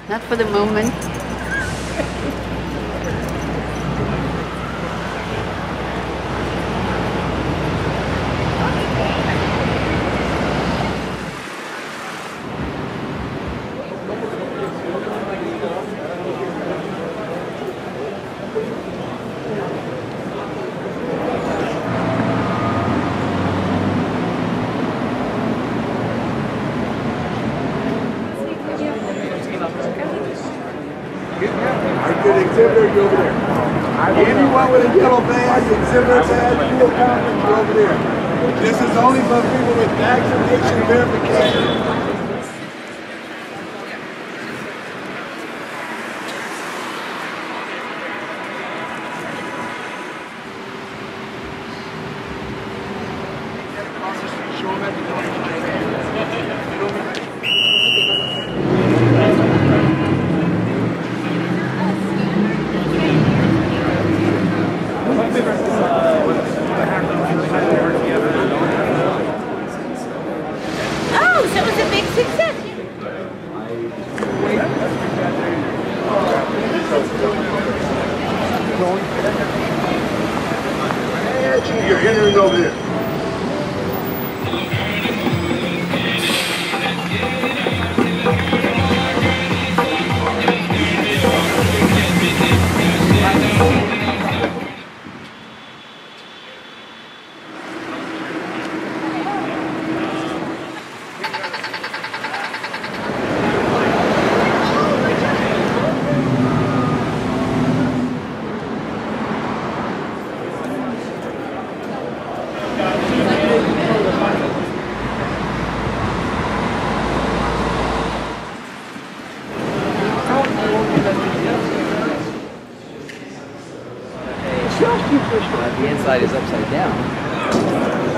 Not for the moment. Exhibitor, you over there. Anyone with a yellow badge, exhibitor badge, full conference, you over there. This is only for people with vaccination verification. You're entering over there. The inside is upside down.